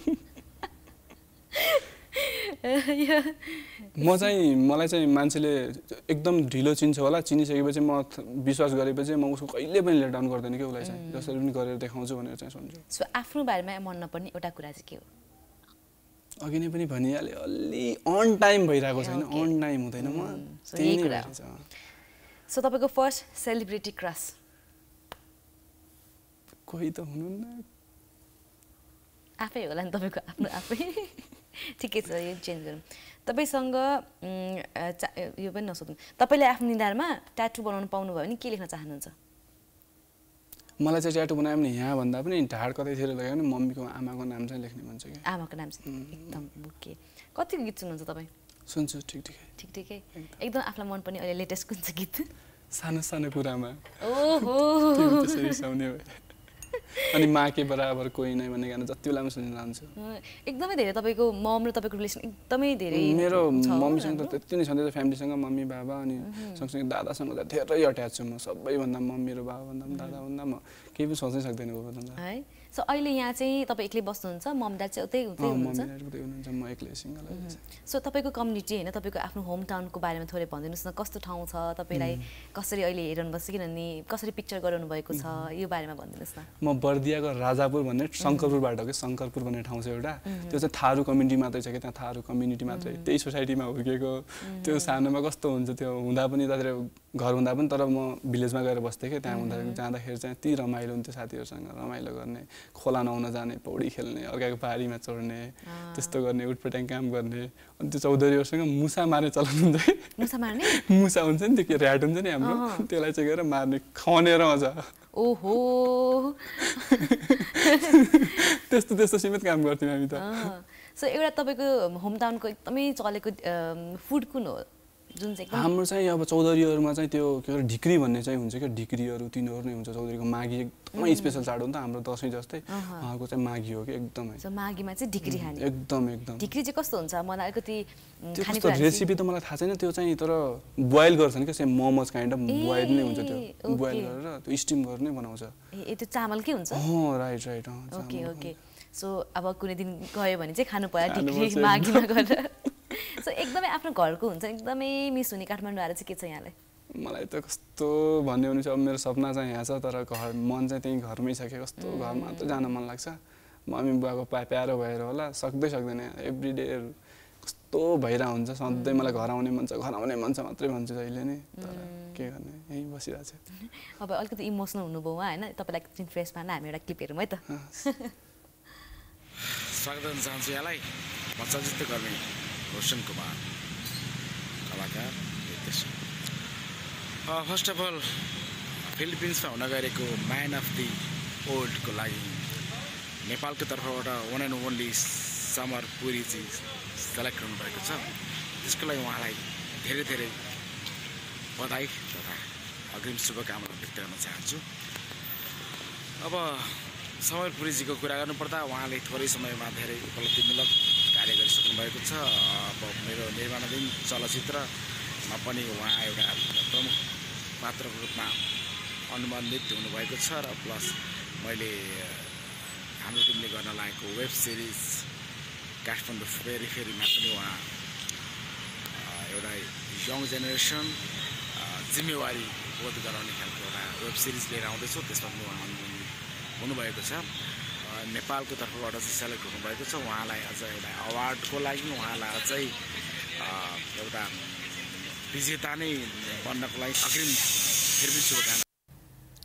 म चाहिँ मलाई चाहिँ मान्छेले एकदम ढिलो चिन्छ होला, चिनिसकेपछि म विश्वास गरेपछि म उसको कहिले पनि लेट डाउन गर्दैन कि उसलाई चाहिँ, जसरी पनि गरेर देखाउँछु भनेर चाहिँ सोच्छु। सो आफ्नो बारेमा मन नपर्ने एउटा कुरा चाहिँ के हो? अघि नै पनि भनिहालेँ, अलि अन टाइम भइरहेको छैन, अन टाइम हुँदैन म, त्यही कुरा हो। सो तपाईँको फर्स्ट सेलिब्रिटी क्रस? कोही त हुनुहुन्न, आफै होला नि तपाईँको आफ्नो आफै। ठिकै छ, यो चेन्ज गरौँ। तपाईँसँग यो पनि नसोध्नु, तपाईँले आफ्नो निधारमा ट्याटु बनाउनु पाउनुभयो भने के लेख्न चाहनुहुन्छ? मलाई चाहिँ ट्याटु बनायो भने यहाँ भन्दा पनि ढाड कतैतिर लगायो भने मम्मीको आमाको नाम चाहिँ लेख्ने मन छ कि। आमाको नाम चाहिँ एकदम बुके। कतिको गीत सुन्नुहुन्छ तपाईँ? सुन्छु, ठिक ठिकै ठिक ठिकै। एकदम आफूलाई मनपर्ने अहिले लेटेस्ट कुन चाहिँ गीत? सानो सानो कुरामा। ओहो, अनि माँ के बराबर कोही नै भन्ने गाना जति बेला पनि सुन्न चाहन्छु। एकदमै धेरै तपाईँको मम र तपाईँको रिलेसन एकदमै धेरै। मेरो मम्मीसँग त त्यति नै छँदैछ, फ्यामिलीसँग मम्मी बाबा अनि सँगसँगै दादासँग त धेरै अट्याच छु म, सबैभन्दा मम्मी र बाबाभन्दा पनि दादाभन्दा म केही पनि सोच्नै सक्दैन उभन्दा है। सो अहिले यहाँ चाहिँ तपाईँ एक्लै बस्नुहुन्छ, मम ड्याड चाहिँ उतै उतै हुनुहुन्छ? मम्मी उतै हुनुहुन्छ, म एक्लै सिङ्गल। सो तपाईँको कम्युनिटी होइन, तपाईँको आफ्नो होम टाउनको बारेमा थोरै भनिदिनुहोस् न, कस्तो ठाउँ छ, तपाईँलाई कसरी अहिले हेरिरहनु भएको छ, किनभने कसरी पिक्चर गराउनु भएको छ, यो बारेमा भनिदिनुहोस् न। म बर्दियाको राजापुर भन्ने शङ्करपुरबाट हो कि, शङ्करपुर भन्ने ठाउँ छ एउटा, त्यो चाहिँ थारू कम्युनिटी मात्रै छ कि, त्यहाँ थारू कम्युनिटी मात्रै, त्यही सोसाइटीमा हुर्केको। त्यो सानोमा कस्तो हुन्छ, त्यो हुँदा पनि त्यहाँतिर घर हुँदा पनि, तर म भिलेजमा गएर बस्थेँ कि, त्यहाँ हुँदा जाँदाखेरि चाहिँ यति रमाइलो हुन्थ्यो, साथीहरूसँग रमाइलो गर्ने, खोला नुहाउन जाने, पौडी खेल्ने, अर्काको पहाडीमा चढ्ने, त्यस्तो गर्ने, उटपटाङ काम गर्ने। अनि त्यो चौधरीहरूसँग मुसा मार्ने चलन हुन्छ कि, मुसा मार्ने मुसा हुन्छ नि, त्यो के ऱ्याट हुन्छ नि हाम्रो, त्यसलाई चाहिँ गएर मार्ने, खनेर आउँछ। ओहो, त्यस्तो त्यस्तो सीमित काम गर्थ्यौँ हामी त। सो एउटा तपाईँको होम टाउनको एकदमै चलेको फुड कुन हो जुन चाहिँ? हाम्रो चाहिँ अब चौधरीहरूमा चाहिँ त्यो के अरे ढिक्री भन्ने चाहिँ हुन्छ क्या, ढिक्रीहरू तिनीहरू नै हुन्छ। चौधरीको माघी एकदमै स्पेसल चाड हो नि त हाम्रो, दसैँ जस्तै उहाँको चाहिँ माघी हो कि एकदमै। माघीमा चाहिँ ढिक्री खाने? एकदम एकदम। ढिक्री चाहिँ कस्तो हुन्छ मलाई अलिकति त्यो रेसिपी त मलाई थाहा छैन, त्यो चाहिँ तर बोइल गर्छन् क्या, same momos kind of boil नै हुन्छ, त्यो बोइल गरेर त्यो स्टिम गर्ने बनाउँछ। ए, त्यो चामलकै हुन्छ? अँ, right right. Okay okay. So अब कुनै दिन गयो भने चाहिँ खानु पर्यो ढिक्री माघीमा गएर। सो एकदमै आफ्नो घरको हुन्छ, एकदमै मिस हुने काठमाडौँ आएर चाहिँ के छ यहाँलाई? मलाई त कस्तो भन्यो भने चाहिँ अब मेरो सपना चाहिँ यहाँ छ, तर घर मन चाहिँ त्यहीँ घरमै छ कि, कस्तो घरमा त जान मन लाग्छ। मम्मी बुवाको पा प्यारो भएर होला सक्दै सक्दैन, एभ्री डे कस्तो भइरहेको हुन्छ, सधैँ मलाई घर आउने मन छ, घर आउने मन छ मात्रै भन्छु जहिले नै, तर के गर्ने यहीँ बसिरहेको छ। अब अलिकति इमोसनल हुनुभयो उहाँ होइन, तपाईँलाई एकछिन फ्रेस पार्न हामी एउटा क्लिप हेरौँ है त। स्वागत गर्न चाहन्छु यहाँलाई। म चलचित्र गर्ने रोशन कुमार, कलाकार, निर्देशक। फर्स्ट अफ अल फिलिपिन्समा हुन गएको म्यान अफ दि वर्ल्डको लागि नेपालको तर्फबाट one and only summer पुरीजी select हुनुभएको छ। त्यसको लागि उहाँलाई धेरै धेरै बधाई तथा अग्रिम शुभकामना व्यक्त गर्न चाहन्छु। अब समर पुरीजीको कुरा गर्नुपर्दा उहाँले थोरै समयमा धेरै उपलब्धिमूलक कार्य गरिसक्नु भएको छ। अब मेरो निर्माणाधीन चलचित्रमा पनि उहाँ एउटा प्रमुख पात्रको रूपमा अनुबन्धित हुनुभएको छ, र प्लस मैले हाम्रो टिमले गर्न लागेको वेब सिरिज काठमाडौँ फेरि फेरिमा पनि उहाँ एउटा यङ जेनेरेसन जिम्मेवारी बोध गराउने खालको एउटा वेब सिरिज लिएर आउँदैछु, त्यसमा पनि उहाँ हुनुभएको छ। नेपालको तर्फबाट चाहिँ सेलेक्ट हुनुभएको छ। उहाँलाई अझ एउटा अवार्डको लागि उहाँलाई अझै एउटा विजेता नै बन्नको लागि अग्रिम फेरि शुभकामना।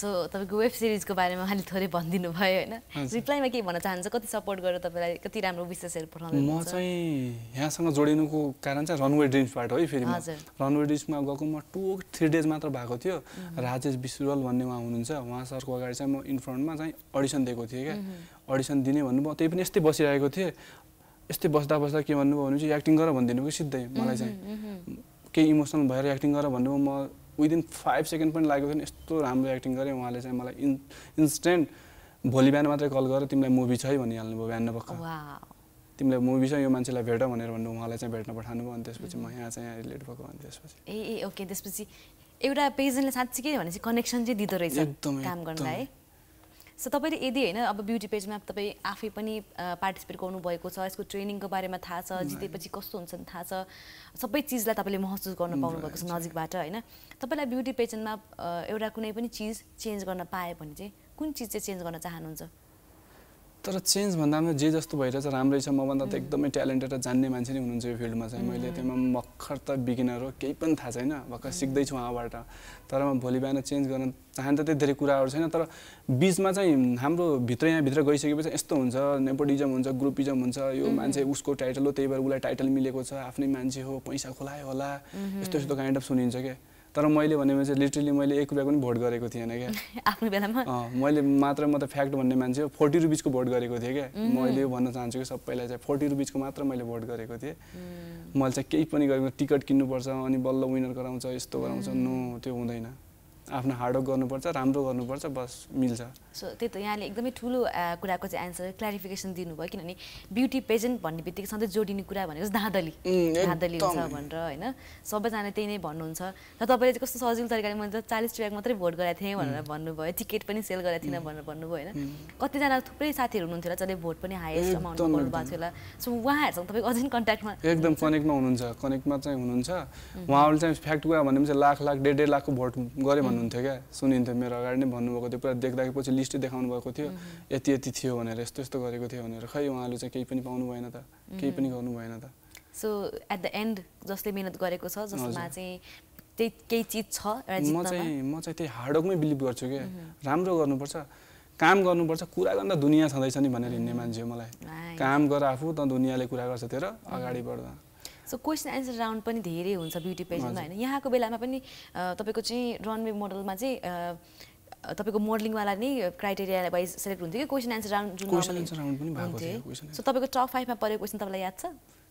सो तपाईँको वेब सिरिजको बारेमा अलि थोरै भनिदिनु भयो होइन रिप्लाईमा के भन्न चाहन्छ कति सपोर्ट गरेर तपाईँलाई कति राम्रो विशेषहरू पठाउनु म चाहिँ यहाँसँग जोडिनुको कारण चाहिँ रनवे ड्रिम्सबाट हो है फेरि म रनवे ड्रिम्समा गएको म टु थ्री डेज मात्र भएको थियो राजेश विश्वल भन्ने उहाँ हुनुहुन्छ उहाँ सरको अगाडि चाहिँ म इन्फ्रन्टमा चाहिँ अडिसन दिएको थिएँ क्या अडिसन दिने भन्नुभयो त्यही पनि यस्तै बसिरहेको थिएँ यस्तै बस्दा बस्दा के भन्नुभयो भने चाहिँ एक्टिङ गर भनिदिनु कि सिधै मलाई चाहिँ केही इमोसनल भएर एक्टिङ गर भन्नुभयो म विदिन फाइभ सेकेन्ड पनि लागेको थिएन यस्तो राम्रो एक्टिङ गरेँ उहाँले चाहिँ मलाई इन इन्स्टेन्ट भोलि बिहान मात्रै कल गरेर तिमीलाई मुभी छ है भनिहाल्नु भयो बिहान पक्का तिमीलाई मुभी छ यो मान्छेलाई भेट भनेर भन्नु उहाँलाई चाहिँ भेट्न पठाउनु भयो अनि त्यसपछि म यहाँ चाहिँ यहाँ रिलेट भएको अनि त्यसपछि ए ए ओके त्यसपछि एउटा पेजेन्टले साँच्चै के भने चाहिँ कनेक्सन चाहिँ दिँदो रहेछ काम गर्नलाई है सो तपाईँले यदि होइन अब ब्युटी पेजमा तपाईँ आफै पनि पार्टिसिपेट गर्नुभएको छ यसको ट्रेनिङको बारेमा थाहा छ जितेपछि कस्तो हुन्छ नि थाहा छ सबै चिजलाई तपाईँले महसुस गर्न पाउनुभएको छ नजिकबाट होइन तपाईँलाई ब्युटी पेजमा एउटा कुनै पनि चिज चेन्ज गर्न पाए भने चाहिँ कुन चिज चाहिँ चेन्ज गर्न चाहनुहुन्छ तर चेन्ज भन्दामा जे जस्तो भइरहेछ राम्रै छ मभन्दा त एकदमै ट्यालेन्टेड र जान्ने मान्छे नै हुनुहुन्छ यो फिल्डमा चाहिँ मैले त्यसमा भर्खर त बिगिनर हो केही पनि थाहा छैन भर्खर सिक्दैछु उहाँबाट तर म भोलि बिहान चेन्ज गर्न चाहन्छ त्यति धेरै कुराहरू छैन तर बिचमा चाहिँ हाम्रो भित्र यहाँभित्र गइसकेपछि यस्तो हुन्छ नेपोटिजम हुन्छ ग्रुपिजम हुन्छ यो मान्छे उसको टाइटल हो त्यही भएर उसलाई टाइटल मिलेको छ आफ्नै मान्छे हो पैसा खोलायो होला यस्तो यस्तो काइन्ड अफ सुनिन्छ क्या तर मैले भनेमा चाहिँ लिटरली मैले एक रुपियाँ पनि भोट गरेको थिएन क्या आफ्नो बेलामा मैले मात्र म त फ्याक्ट भन्ने मान्छे हो फोर्टी रुपिजको भोट गरेको थिएँ क्या मैले यो भन्न चाहन्छु कि सबैलाई चाहिँ फोर्टी रुपिजको मात्र मैले भोट गरेको थिएँ मैले चाहिँ केही पनि गरेको टिकट किन्नुपर्छ अनि बल्ल विनर गराउँछ यस्तो गराउँछ नो त्यो हुँदैन आफ्नो हार्डवर्क गर्नुपर्छ राम्रो गर्नुपर्छ बस मिल्छ सो त्यही त यहाँले एकदमै ठुलो कुराको चाहिँ एन्सर क्ल्यारिफिकेसन दिनुभयो किनभने ब्युटी पेजेन्ट भन्ने बित्तिकै सधैँ जोडिने कुरा भनेको धाँधली धाँधली हुन्छ भनेर होइन सबैजना त्यही नै भन्नुहुन्छ र तपाईँले चाहिँ कस्तो सजिलो तरिकाले मैले त चालिस रुपियाँ मात्रै भोट गरेको थिएँ भनेर भन्नुभयो टिकट पनि सेल गरेको थिइनँ भनेर भन्नुभयो होइन कतिजना थुप्रै साथीहरू हुनुहुन्थ्यो होला जसले भोट पनि हाइएस्ट अमाउन्टमा गर्नुभएको थियो होला सो उहाँहरूसँग तपाईँको अझै कन्ट्याक्टमा एकदम कनेक्टमा हुनुहुन्छ कनेक्टमा चाहिँ हुनुहुन्छ उहाँहरूले चाहिँ फ्याक्ट कुरा भन्ने चाहिँ लाख लाख डेढ डेढ लाखको भोट गरे भन्नुहुन्थ्यो क्या सुनिन्थ्यो मेरो अगाडि नै भन्नुभएको थियो पुरा देख्दाखेरि पछि लिस्टै देखाउनु भएको थियो यति यति थियो भनेर यस्तो यस्तो गरेको थियो भनेर खै उहाँले चाहिँ केही पनि पाउनु भएन त केही पनि गर्नु भएन त सो एट द एन्ड जसले मेहनत गरेको छ जसमा चाहिँ त्यही केही चिज छ म चाहिँ म चाहिँ त्यही हार्डवर्कमै बिलिभ गर्छु क्या राम्रो गर्नुपर्छ काम गर्नुपर्छ कुरा गर्दा दुनियाँ छँदैछ नि भनेर हिँड्ने मान्छे हो मलाई काम गर आफू त दुनियाँले कुरा गर्छ तेरो अगाडि बढ्दा सो क्वेसन एन्सर राउन्ड पनि धेरै हुन्छ ब्युटी पेजमा होइन यहाँको बेलामा पनि तपाईँको चाहिँ रनवे मोडलमा चाहिँ तपाईँको मोडलिङवाला नै क्राइटेरिया वाइज सेलेक्ट हुन्थ्यो कि क्वेसन एन्सर राउन्ड जुन हुन्थ्यो सो तपाईँको टप फाइभमा परेको क्वेसन तपाईँलाई याद छ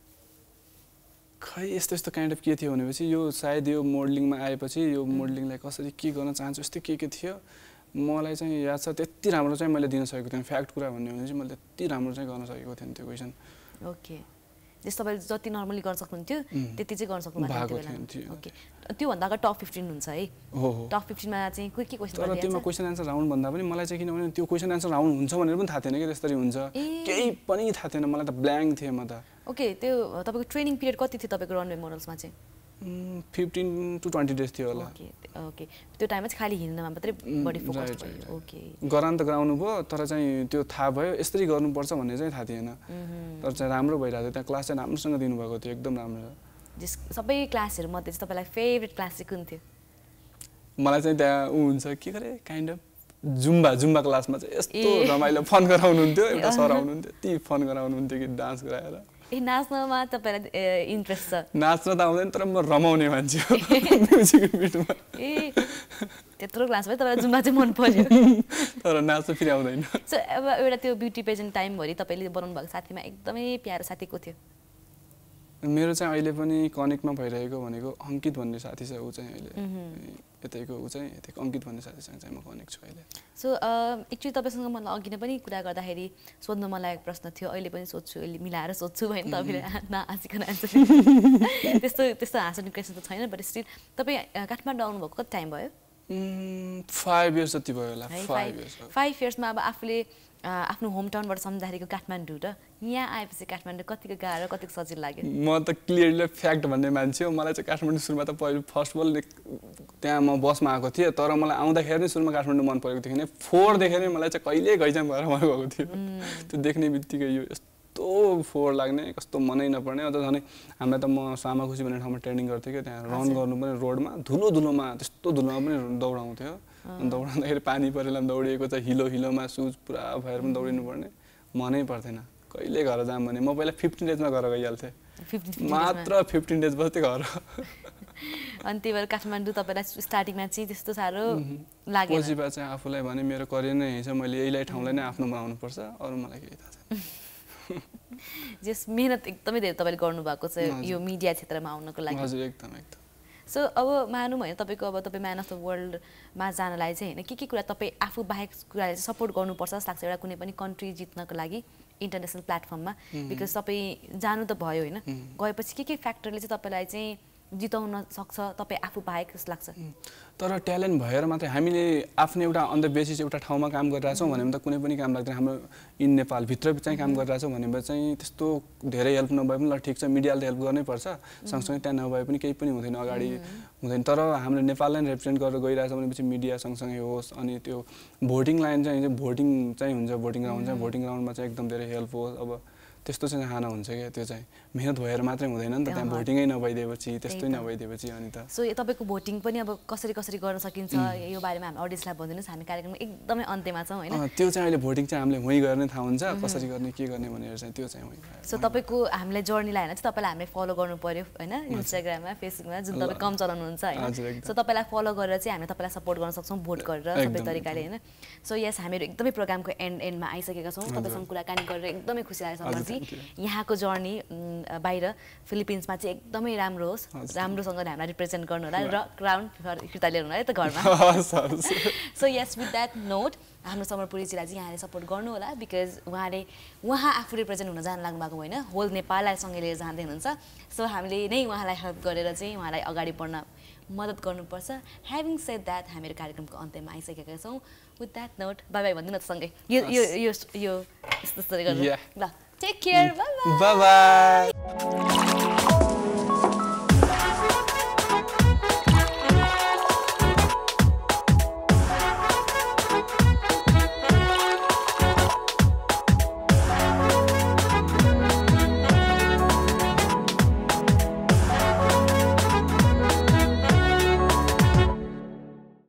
खै यस्तो यस्तो काइन्ड अफ के थियो भनेपछि यो सायद यो मोडलिङमा आएपछि यो मोडलिङलाई कसरी के गर्न चाहन्छु यस्तो के के थियो मलाई चाहिँ याद छ त्यति राम्रो चाहिँ मैले दिन सकेको थिएँ फ्याक्ट कुरा भन्ने भने चाहिँ मैले त्यति राम्रो चाहिँ गर्न सकेको थिएँ त्यो क्वेसन ओके जस तपाईँले जति नर्मली गर्न सक्नुहुन्थ्यो त्यति चाहिँ गर्न सक्नु भएको थियो ओके त्योभन्दा अगाडि टप फिफ्टिन हुन्छ है टप फिफ्टिनमा चाहिँ के के क्वेसन तर त्योमा क्वेसन एन्सर राउन्ड भन्दा पनि मलाई चाहिँ किनभने त्यो क्वेसन एन्सर राउन्ड हुन्छ भनेर पनि थाहा थिएन कि त्यसरी हुन्छ केही पनि थाहा थिएन मलाई त ब्ल्याङ्क थिएँ म त ओके त्यो तपाईँको ट्रेनिङ पिरियड कति थियो तपाईँको रनवे मोडल्समा चाहिँ फिफ्टिन टु ट्वेन्टी डेज थियो होला ओके ओके त्यो टाइममा चाहिँ खालि हिँड्नमा मात्रै बढी फोकस भयो ओके गरान त गराउनु भयो तर चाहिँ त्यो थाहा भयो यसरी गर्नुपर्छ भन्ने चाहिँ थाहा थिएन तर चाहिँ राम्रो भइरहेको थियो त्यहाँ क्लास चाहिँ राम्रोसँग दिनुभएको थियो एकदम राम्रो जस सबै क्लासहरू मध्ये चाहिँ तपाईँलाई फेभरेट क्लास चाहिँ कुन थियो मलाई चाहिँ त्यहाँ ऊ हुन्छ के गरे काइन्ड अफ जुम्बा जुम्बा क्लासमा चाहिँ यस्तो रमाइलो फन गराउनुहुन्थ्यो एउटा सर आउनुहुन्थ्यो यति फन गराउनुहुन्थ्यो कि डान्स गराएर ए नाच्नमा तपाईँलाई इन्ट्रेस्ट छ नाच्न त आउँदैन तर म रमाउने मान्छे हो म्युजिक बिटमा ए त्यत्रो क्लास भयो तपाईँलाई जुम्बा चाहिँ मन पर्यो तर नाच्न फेरि आउँदैन सो अब एउटा त्यो ब्युटी पेजेन्ट टाइमभरि तपाईँले बनाउनु भएको साथीमा एकदमै प्यारो साथी को थियो मेरो चाहिँ अहिले पनि कनेक्टमा भइरहेको भनेको अङ्कित भन्ने साथी छ ऊ चाहिँ अहिले यतैको ऊ चाहिँ यतैको अङ्कित भन्ने साथीसँग चाहिँ म कनेक्ट छु अहिले सो एक्चुअली तपाईँसँग मलाई अघि नै पनि कुरा गर्दाखेरि सोध्न मन लागेको प्रश्न थियो अहिले पनि सोध्छु अहिले मिलाएर सोध्छु होइन तपाईँले नहाँसिकन आन्सर त्यस्तो त्यस्तो हाँस्ने क्वेसन त छैन बट स्टिल तपाईँ काठमाडौँ आउनुभएको कति टाइम भयो फाइभ इयर्स जति भयो होला फाइभ इयर्स फाइभ इयर्समा अब आफूले आफ्नो होम टाउनबाट सम्झाखेको काठमाडौँ र यहाँ आएपछि काठमाडौँ कतिको गाह्रो कतिको सजिलो लाग्यो म त क्लियरली फ्याक्ट भन्ने मान्छे हो मलाई चाहिँ काठमाडौँ सुरुमा त पहिलो फर्स्ट अफ अल त्यहाँ म बसमा आएको थिएँ तर मलाई आउँदाखेरि नै सुरुमा काठमाडौँ मन परेको थियो किन फोहोर देखेर मलाई चाहिँ कहिले घैजाम भएर मन गएको थियो त्यो देख्ने बित्तिकै यो यस्तो फोहोर लाग्ने कस्तो मनै नपर्ने अझ झन् हामीलाई त म सामा खुसी भन्ने ठाउँमा ट्रेनिङ गर्थेँ कि त्यहाँ रन गर्नु पनि रोडमा धुलो धुलोमा त्यस्तो धुलोमा पनि दौडाउँथ्यो दौडाउँदाखेरि पानी परेर दौडिएको चाहिँ हिलो हिलोमा सुज पुरा भएर पनि दौडिनु पर्ने मनै पर्दैन कहिले घर जाम भने म पहिला फिफ्टिन डेजमा घर गइहाल्थेँ मात्र फिफ्टिन डेज बस्थेँ घर अनि त्यही भएर काठमाडौँ तपाईँलाई स्टार्टिङमा चाहिँ त्यस्तो साह्रो लाग्यो पछि बा चाहिँ आफूलाई भने मेरो करियर नै यही छ मैले यहीलाई ठाउँलाई नै आफ्नो बनाउनुपर्छ अरू मलाई केही थाहा छैन जस मेहनत एकदमै धेरै तपाईँले गर्नुभएको छ यो मिडिया क्षेत्रमा आउनको लागि हजुर एकदम एकदम सो अब मानौँ होइन तपाईँको अब तपाईँ म्यान अफ द वर्ल्डमा जानलाई चाहिँ होइन के के कुरा तपाईँ आफू बाहेक कुराले चाहिँ सपोर्ट गर्नुपर्छ जस्तो लाग्छ एउटा कुनै पनि कन्ट्री जित्नको लागि इन्टरनेसनल प्लेटफर्ममा बिकज तपाईँ जानु त भयो होइन गएपछि के के फ्याक्टरले चाहिँ तपाईँलाई चाहिँ जिताउन सक्छ तपाईँ आफू बाहेक जस्तो लाग्छ तर ट्यालेन्ट भएर मात्रै हामीले आफ्नो एउटा अन द बेसिस एउटा ठाउँमा काम गरिरहेछौँ भने त कुनै पनि काम लाग्दैन हाम्रो इन नेपालभित्र चाहिँ काम गरिरहेछौँ भने चाहिँ त्यस्तो धेरै हेल्प नभए पनि ल ठिक छ मिडियाले त हेल्प गर्नै पर्छ सँगसँगै त्यहाँ नभए पनि केही पनि हुँदैन अगाडि हुँदैन तर हाम्रो नेपाललाई रिप्रेजेन्ट गरेर गइरहेछ भनेपछि मिडिया सँगसँगै होस् अनि त्यो भोटिङ लाइन चाहिँ भोटिङ चाहिँ हुन्छ भोटिङ राउन्ड चाहिँ भोटिङ राउन्डमा चाहिँ एकदम धेरै हेल्प होस् अब त्यस्तो चाहिँ चाहना हुन्छ क्या त्यो चाहिँ मेहनत भएर मात्रै हुँदैन नि त त्यहाँ भोटिङै नभइदिएपछि त्यस्तै नभइदिएपछि अनि त सो तपाईँको भोटिङ पनि अब कसरी कसरी गर्न सकिन्छ यो बारेमा हामी अडियन्सलाई भनिदिनुहोस् हामी कार्यक्रम एकदमै अन्त्यमा छौँ होइन त्यो चाहिँ अहिले भोटिङ चाहिँ हामीले वहीँ गर्ने थाहा हुन्छ कसरी गर्ने के गर्ने भनेर चाहिँ त्यो चाहिँ वहीँ सो तपाईँको हामीलाई जर्नीलाई होइन चाहिँ तपाईँलाई हामीले फलो गर्नु पर्यो होइन इन्स्टाग्राममा फेसबुकमा जुन तपाईँ कम चलाउनुहुन्छ होइन सो तपाईँलाई फलो गरेर चाहिँ हामीले तपाईँलाई सपोर्ट गर्न सक्छौँ भोट गरेर सबै तरिकाले होइन सो यस हामीहरू एकदमै प्रोग्रामको एन्ड एन्डमा आइसकेका छौँ तपाईँसँग कुराकानी गरेर एकदमै खुसी लागेको छ यहाँको जर्नी बाहिर फिलिपिन्समा चाहिँ एकदमै राम्रो होस् राम्रोसँगले हामीलाई रिप्रेजेन्ट गर्नु होला र क्राउन फिर्ता ल्याउनु होला है त घरमा so yes with that note हाम्रो समरपुरीजीलाई चाहिँ यहाँले सपोर्ट गर्नु होला बिकज उहाँले उहाँ आफू रिप्रेजेन्ट हुन जानु लाग्नु भएको होइन होल नेपाललाई सँगै लिएर जाँदै हुनुहुन्छ सो हामीले नै उहाँलाई हेल्प गरेर चाहिँ उहाँलाई अगाडि बढ्न मद्दत गर्नुपर्छ ह्याभिङ सेड द्याट हामीहरू कार्यक्रमको अन्त्यमा आइसकेका छौँ with that note bye bye भनिदिनु त सँगै यो यो यो यस्तो यस्तो गर्नु ल टेक केयर बाई बाई